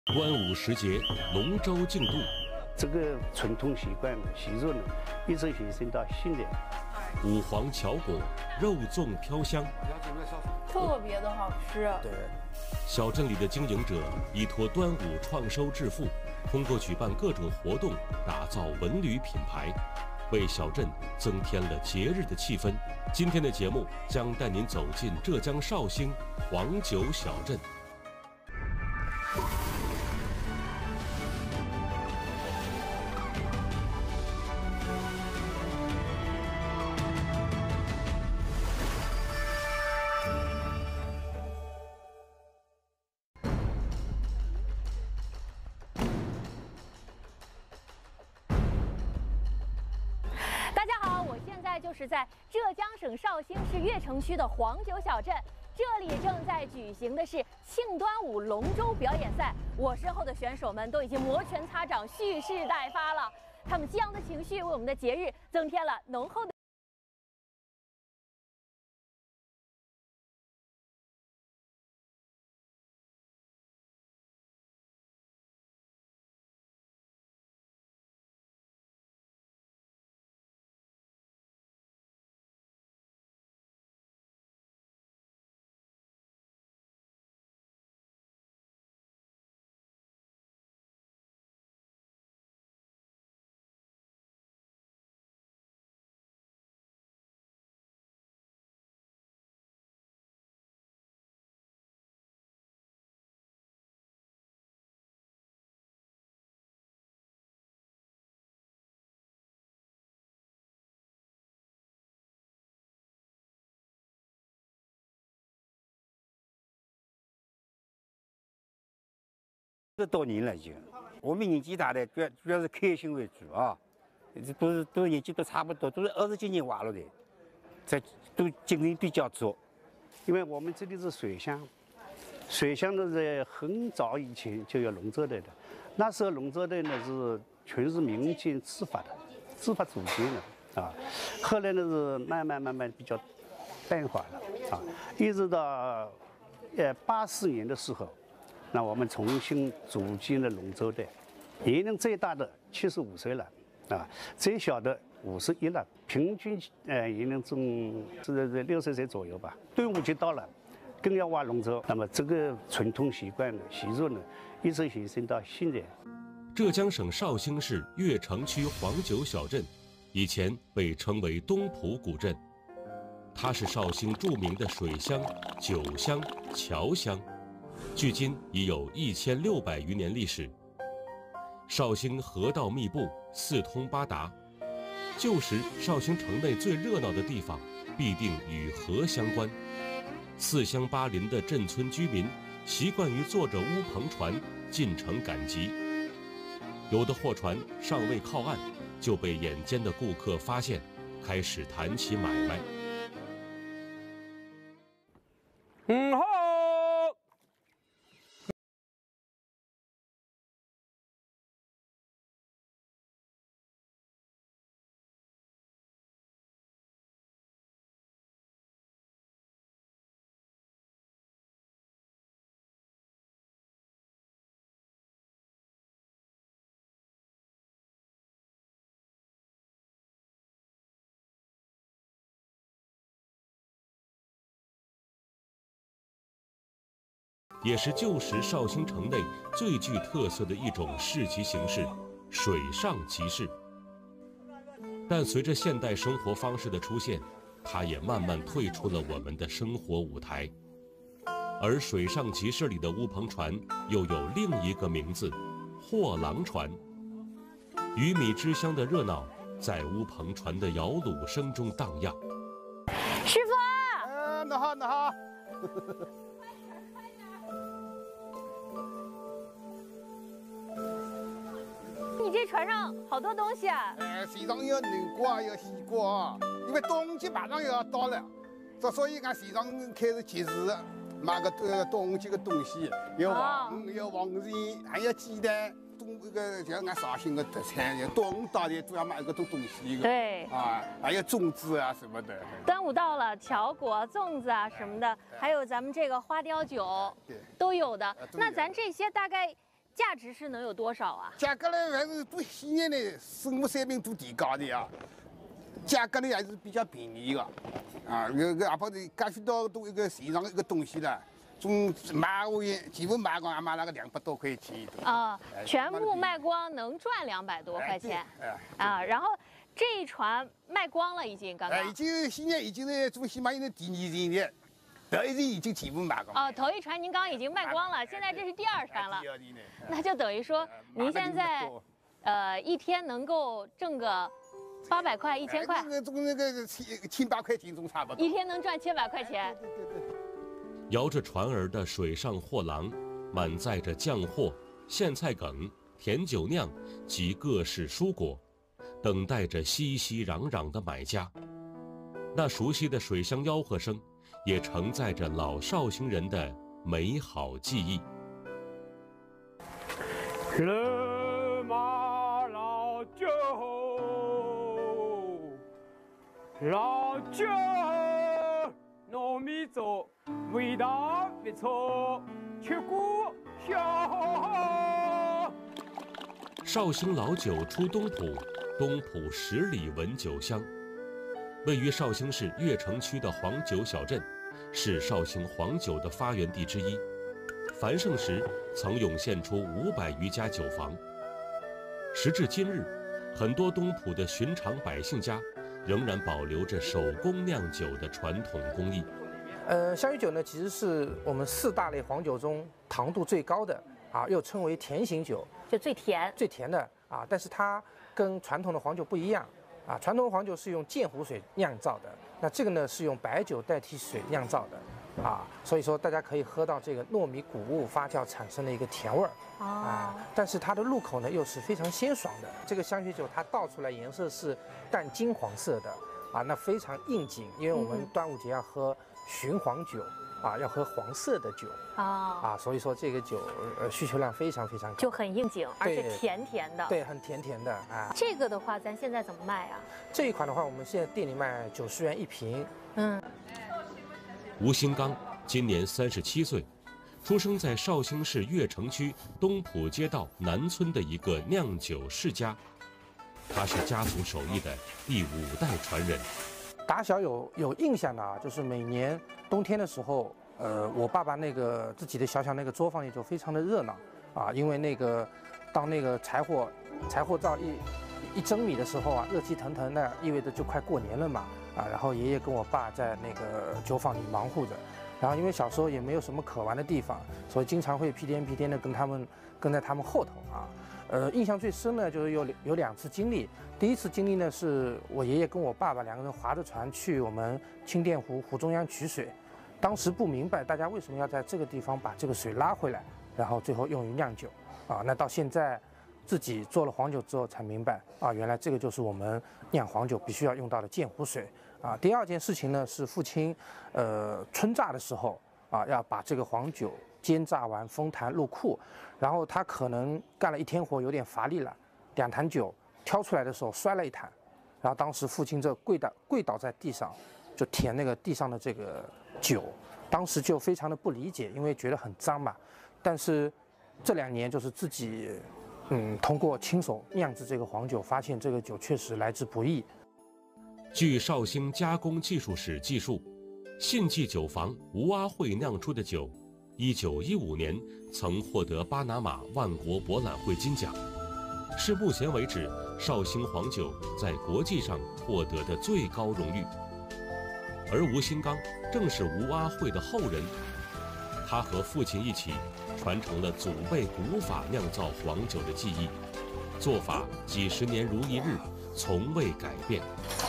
端午时节，龙舟竞渡， 这个传统习惯习俗呢，一直延伸到现在。 五黄巧果，肉粽飘香， 特别的好吃。 对， 小镇里的经营者依托端午创收致富，通过举办各种活动，打造文旅品牌，为小镇增添了节日的气氛。今天的节目将带您走进浙江绍兴黄酒小镇。 就是在浙江省绍兴市越城区的黄酒小镇，这里正在举行的是庆端午龙舟表演赛。我身后的选手们都已经摩拳擦掌，蓄势待发了。他们激昂的情绪为我们的节日增添了浓厚的。 这多年了已经，我们年纪大的主要是开心为主啊，都年纪都差不多，都是20几年娃了的，这都经历比较足。因为我们这里是水乡，水乡呢在很早以前就有龙舟队的，那时候龙舟队呢是全是民间自发组建的啊，后来呢是慢慢比较淡化了啊，一直到84年的时候。那我们重新组建了龙舟队，年龄最大的75岁了，啊，最小的51了，平均年龄中是在60岁左右吧。端午节到了，更要划龙舟。那么这个传统习惯呢、习俗呢，一直延伸到现在。 浙江省绍兴市越城区黄酒小镇，以前被称为东浦古镇，它是绍兴著名的水乡、酒乡、桥乡。距今已有1600余年历史。绍兴河道密布，四通八达。旧时绍兴城内最热闹的地方，必定与河相关。四乡八邻的镇村居民习惯于坐着乌篷船进城赶集。有的货船尚未靠岸，就被眼尖的顾客发现，开始谈起买卖。 好。 也是旧时绍兴城内最具特色的一种市集形式——水上集市。但随着现代生活方式的出现，它也慢慢退出了我们的生活舞台。而水上集市里的乌篷船又有另一个名字——货郎船。鱼米之乡的热闹在乌篷船的摇橹声中荡漾。 师傅， 那好。 你这船上好多东西啊！ 船上有南瓜，有西瓜，因为冬季马上要到了，所以俺船上开始集市，买个冬季的东西，有黄鳝，还有鸡蛋。这个像俺绍兴的特产，端午到的都要买个东西。 对啊，还有粽子啊什么的。 端午到了，巧果、粽子啊什么的，还有咱们这个花雕酒，都有的。那咱这些大概价值是能有多少啊？ 价格呢还是都西安的生活水平都提高的呀，价格呢还是比较便宜的，啊，哪怕是介许多一个市场一个东西了，从卖我也几乎卖光也卖那个200多块钱。 啊，全部卖光能赚200多块钱。啊，然后这一船卖光了已经刚刚。 已经西安已经是做起码有第2船的。头一船已经全部卖光。 哦，头一船您刚刚已经卖光了，现在这是第2船了。那就等于说，您现在一天能够挣个800块、1000块。 那个700块钱总差不多。 一天能赚700块钱。 对。 摇着船儿的水上货郎，满载着酱货、苋菜梗、甜酒酿及各式蔬果，等待着熙熙攘攘的买家。那熟悉的水乡吆喝声，也承载着老绍兴人的美好记忆。 人马老酒，老酒糯米粥，味道不错，吃过笑。 绍兴老酒出东浦，东浦10里闻酒香。位于绍兴市越城区的黄酒小镇，是绍兴黄酒的发源地之一。繁盛时曾涌现出500余家酒坊。时至今日，很多东浦的寻常百姓家仍然保留着手工酿酒的传统工艺。 香芋酒呢，其实是我们4大类黄酒中糖度最高的啊，又称为甜型酒， 就最甜的啊。但是它跟传统的黄酒不一样啊，传统黄酒是用鉴湖水酿造的，那这个呢是用白酒代替水酿造的啊，所以说大家可以喝到这个糯米谷物发酵产生的一个甜味儿啊，但是它的入口呢又是非常鲜爽的。这个香雪酒它倒出来颜色是淡金黄色的啊，那非常应景，因为我们端午节要喝寻黄酒啊，要喝黄色的酒啊，所以说这个酒需求量非常非常高， 就很应景，而且甜甜的。 对，很甜甜的啊。 这个的话，咱现在怎么卖啊？ 这一款的话，我们现在店里卖90元1瓶。 吴新刚今年37岁，出生在绍兴市越城区东浦街道南村的一个酿酒世家。他是家族手艺的第5代传人。 打小有印象的啊，就是每年冬天的时候，我爸爸那个自己的小那个作坊里就非常的热闹啊，因为那个当那个柴火灶一蒸米的时候啊，热气腾腾的，意味着就快过年了嘛啊。然后爷爷跟我爸在那个酒坊里忙活着，然后因为小时候也没有什么可玩的地方，所以经常会屁颠的跟在他们后头啊。印象最深呢，就是有2次经历。第一次经历呢，是我爷爷跟我爸爸2个人划着船去我们清店湖中央取水，当时不明白大家为什么要在这个地方把这个水拉回来，然后最后用于酿酒啊。那到现在自己做了黄酒之后才明白啊，原来这个就是我们酿黄酒必须要用到的鉴湖水啊。第2件事情呢，是父亲春榨的时候啊，要把这个黄酒煎榨完封坛入库，然后他可能干了1天活，有点乏力了，2坛酒挑出来的时候摔了1坛，然后当时父亲这跪倒在地上，就舔那个地上的这个酒，当时就非常的不理解，因为觉得很脏嘛。但是这2年就是自己通过亲手酿制这个黄酒，发现这个酒确实来之不易。 据绍兴加工技术史记述，信记酒坊吴阿慧酿出的酒，1915年曾获得巴拿马万国博览会金奖，是目前为止绍兴黄酒在国际上获得的最高荣誉。而吴新刚正是吴阿慧的后人，他和父亲一起传承了祖辈古法酿造黄酒的技艺，做法几十年如一日，从未改变。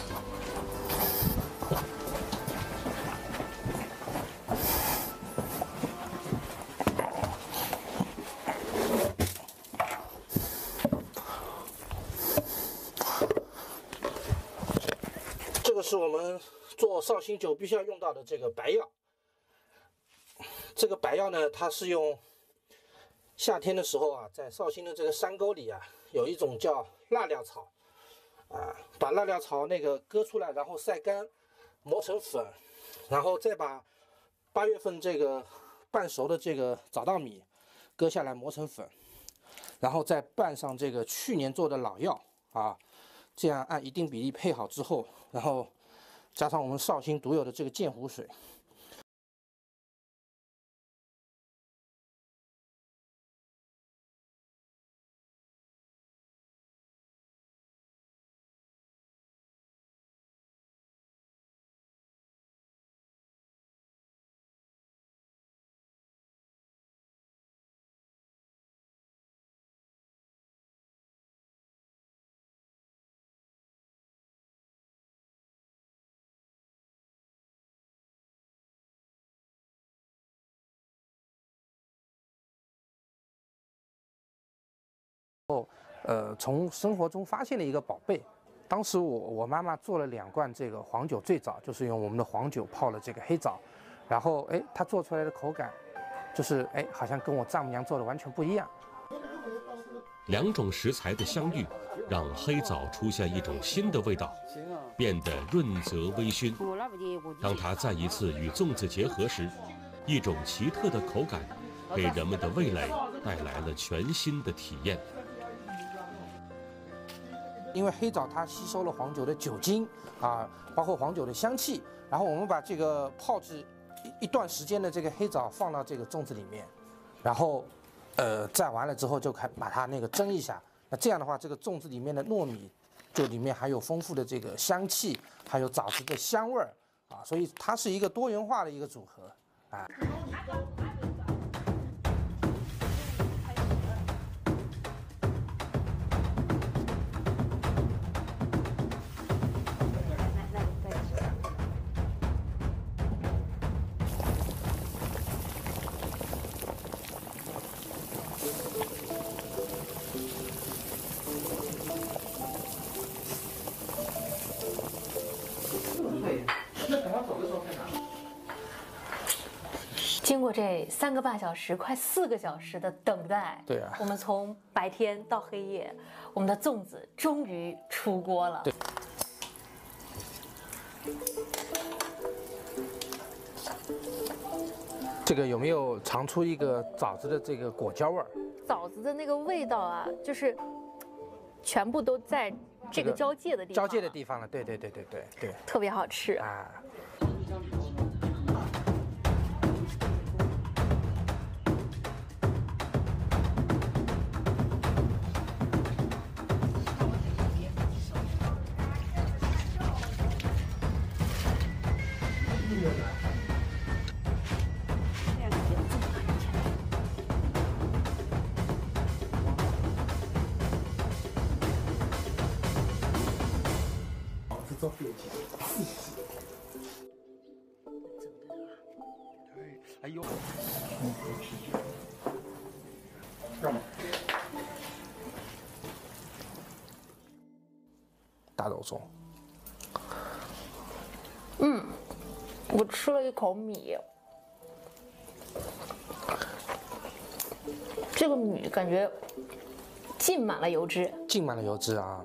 这个是我们做绍兴酒必须要用到的这个白药。这个白药呢，它是用夏天的时候啊，在绍兴的这个山沟里啊，有一种叫辣料草啊，把辣料草那个割出来，然后晒干，磨成粉，然后再把8月份这个半熟的这个早稻米割下来磨成粉， 然后再拌上这个去年做的老药啊，这样按一定比例配好之后，然后加上我们绍兴独有的这个鉴湖水。从生活中发现了一个宝贝。当时我妈妈做了2罐这个黄酒，最早就是用我们的黄酒泡了这个黑枣，然后她做出来的口感，就是好像跟我丈母娘做的完全不一样。 2种食材的相遇，让黑枣出现一种新的味道，变得润泽微醺。当它再一次与粽子结合时，一种奇特的口感，给人们的味蕾带来了全新的体验。 因为黑枣它吸收了黄酒的酒精啊，包括黄酒的香气，然后我们把这个泡制一段时间的这个黑枣放到这个粽子里面，然后蘸完了之后就把它那个蒸一下。那这样的话，这个粽子里面的糯米就里面还有丰富的这个香气，还有枣子的香味儿啊，所以它是一个多元化的一个组合啊。 经过这3个半小时，快4个小时的等待， 对啊， 我们从白天到黑夜，我们的粽子终于出锅了。 对。这个有没有尝出一个枣子的这个果胶味儿？ 枣子的那个味道啊，就是全部都在这个交界的地方。 交界的地方了，对， 特别好吃啊。 哎呦， 大肉粽。 我吃了一口米，这个米感觉浸满了油脂， 浸满了油脂啊。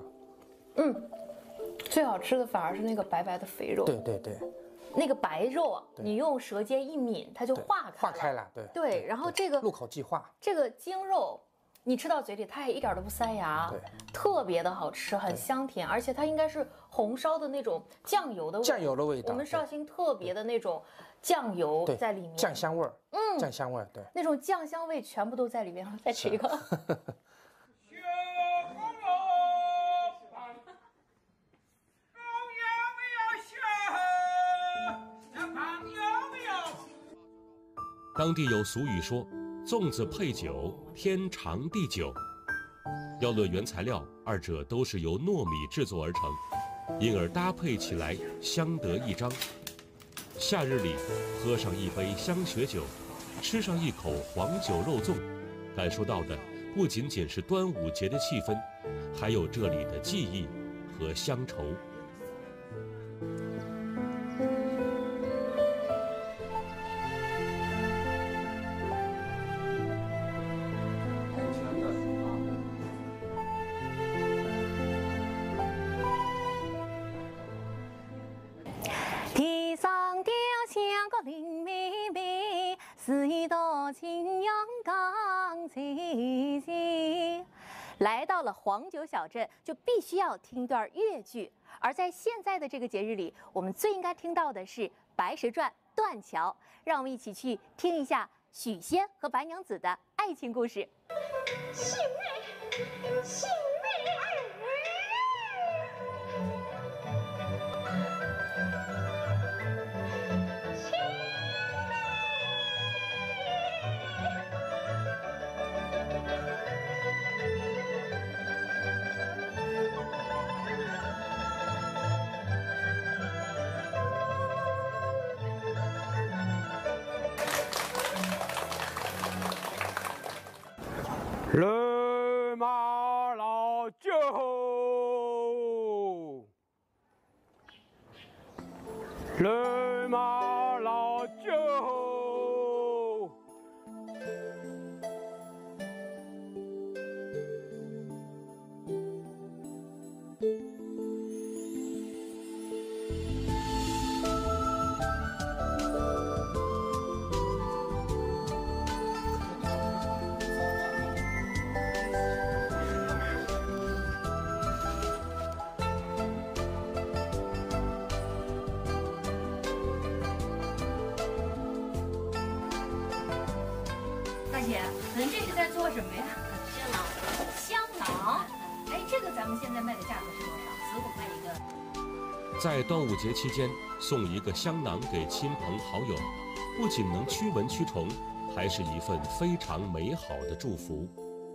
最好吃的反而是那个白白的肥肉。 对， 那个白肉啊，你用舌尖一抿，它就化开了。对，然后这个入口即化， 这个精肉，你吃到嘴里，它也一点都不塞牙， 对， 特别的好吃，很香甜，而且它应该是红烧的那种酱油的味道。我们绍兴特别的那种酱油在里面， 酱香味儿，酱香味儿，对， 那种酱香味全部都在里面。再吃一个。 当地有俗语说：“粽子配酒，天长地久。”要论原材料，二者都是由糯米制作而成，因而搭配起来相得益彰。夏日里喝上一杯香雪酒，吃上一口黄酒肉粽，感受到的不仅仅是端午节的气氛，还有这里的记忆和乡愁。 地上雕像个林妹妹，是一道青阳刚才前。 来到了黄酒小镇，就必须要听段越剧。而在现在的这个节日里，我们最应该听到的是《白蛇传》断桥。让我们一起去听一下许仙和白娘子的爱情故事。 兄妹，兄妹二人马老酒，人马老酒。 大姐，您这是在做什么呀？香囊。哎，这个咱们现在卖的价格是多少？15块一个。 在端午节期间送一个香囊给亲朋好友，不仅能驱蚊驱虫，还是一份非常美好的祝福。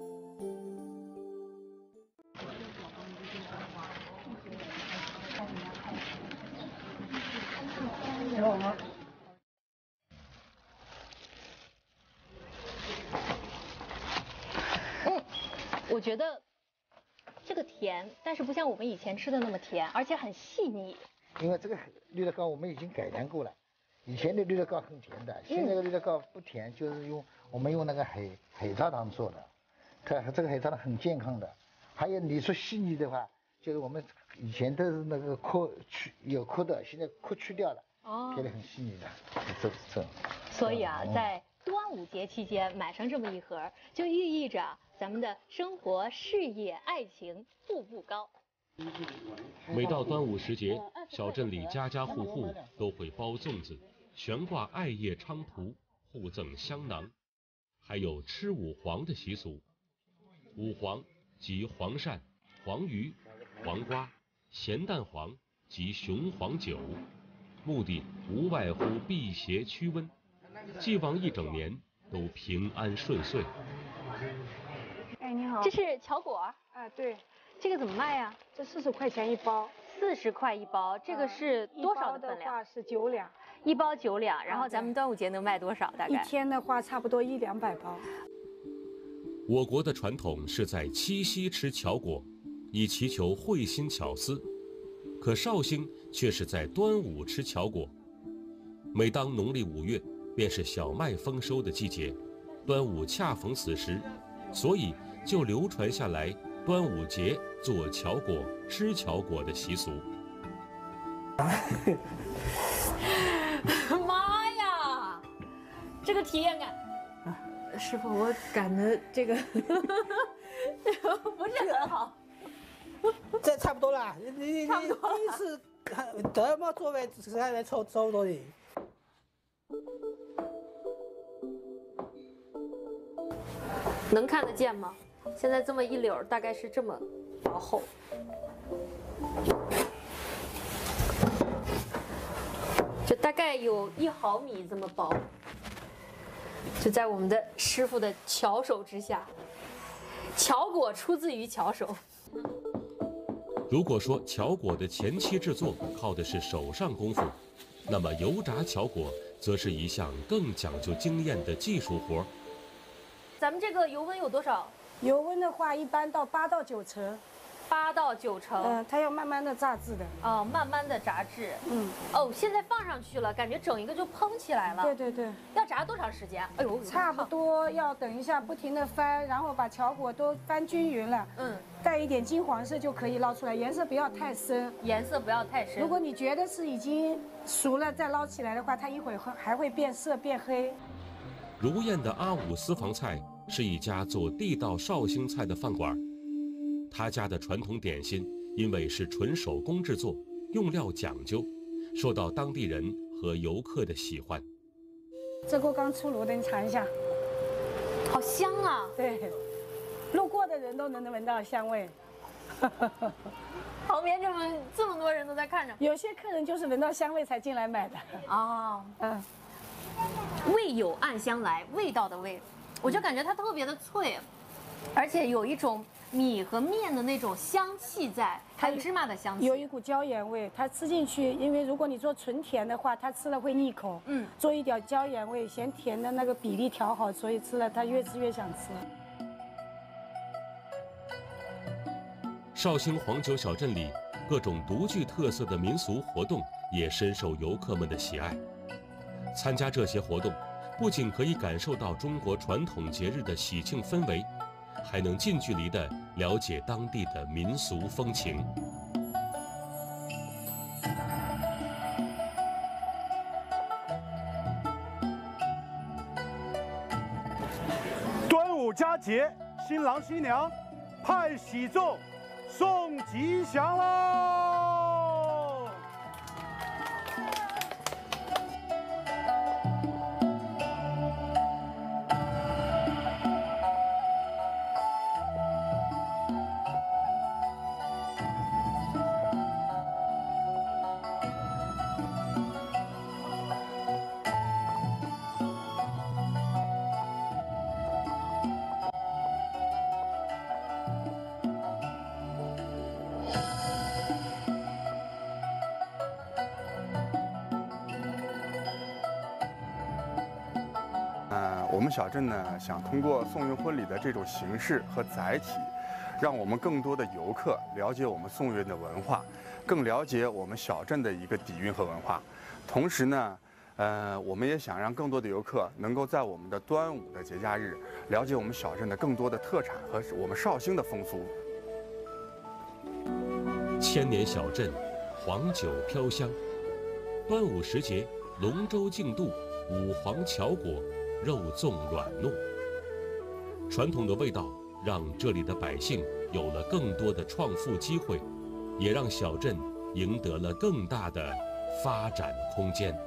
我觉得这个甜，但是不像我们以前吃的那么甜，而且很细腻。 因为这个绿豆糕我们已经改良过了，以前的绿豆糕很甜的，现在的绿豆糕不甜，就是我们用那个海砂糖做的，这个海砂糖很健康的。还有你说细腻的话，就是我们以前都是那个壳有壳的，现在壳去掉了，变得很细腻的。这。 所以啊，在端午节期间买上这么一盒，就寓意着咱们的生活、事业、爱情步步高。 每到端午时节，小镇里家家户户都会包粽子，悬挂艾叶菖蒲，互赠香囊，还有吃五黄的习俗。五黄即黄鳝、黄鱼、黄瓜、咸蛋黄及雄黄酒，目的无外乎辟邪驱瘟，寄望一整年都平安顺遂。 哎，你好， 这是巧果， 啊，对， 这个怎么卖呀？ 这40块钱一包 ，40块一包，这个是多少的分量？ 一包的话是9两， 一包9两，然后咱们端午节能卖多少？大概一天的话差不多100-200包。 我国的传统是在七夕吃巧果，以祈求会心巧思。可绍兴却是在端午吃巧果。每当农历5月，便是小麦丰收的季节，端午恰逢此时，所以就流传下来端午节做巧果、吃巧果的习俗。 妈呀，这个体验感！师傅，我擀的这个不是很好。 这差不多了，你差不多第一次这么做饭，只还来差不多的。 能看得见吗？现在这么一绺，大概是这么薄厚。就大概有1毫米这么薄。就在我们的师傅的巧手之下，巧果出自于巧手。 如果说巧果的前期制作靠的是手上功夫，那么油炸巧果则是一项更讲究经验的技术活。 咱们这个油温有多少？ 油温的话，一般到8到9成。 8到9成。 它要慢慢的炸制的。 哦，慢慢的炸制。哦，现在放上去了，感觉整一个就蓬起来了。 对对对。 要炸多长时间？哎呦， 差不多要等一下，不停的翻，然后把巧果都翻均匀了。带一点金黄色就可以捞出来，颜色不要太深。 颜色不要太深。 如果你觉得是已经熟了再捞起来的话，它一会儿还会变色变黑。 如燕的阿五私房菜是一家做地道绍兴菜的饭馆， 他家的传统点心因为是纯手工制作，用料讲究，受到当地人和游客的喜欢。 这锅刚出炉的，你尝一下， 好香啊！ 对，路过的人都能闻到香味。 旁边这么多人都在看着， 有些客人就是闻到香味才进来买的。 哦，味有暗香来，味道的味，我就感觉它特别的脆，而且有一种米和面的那种香气在，还有芝麻的香气， 有一股椒盐味。它吃进去，因为如果你做纯甜的话，它吃了会腻口。做一点椒盐味，咸甜的那个比例调好，所以吃了它越吃越想吃。 绍兴黄酒小镇里，各种独具特色的民俗活动也深受游客们的喜爱。参加这些活动，不仅可以感受到中国传统节日的喜庆氛围，还能近距离地了解当地的民俗风情。 端午佳节，新郎新娘派喜粽送吉祥喽！ 我们小镇呢，想通过宋运婚礼的这种形式和载体，让我们更多的游客了解我们宋运的文化，更了解我们小镇的一个底蕴和文化。同时呢，我们也想让更多的游客能够在我们的端午的节假日，了解我们小镇的更多的特产和我们绍兴的风俗。 千年小镇，黄酒飘香。端午时节，龙舟竞渡，五黄巧果，肉粽软糯。传统的味道让这里的百姓有了更多的创富机会，也让小镇赢得了更大的发展空间。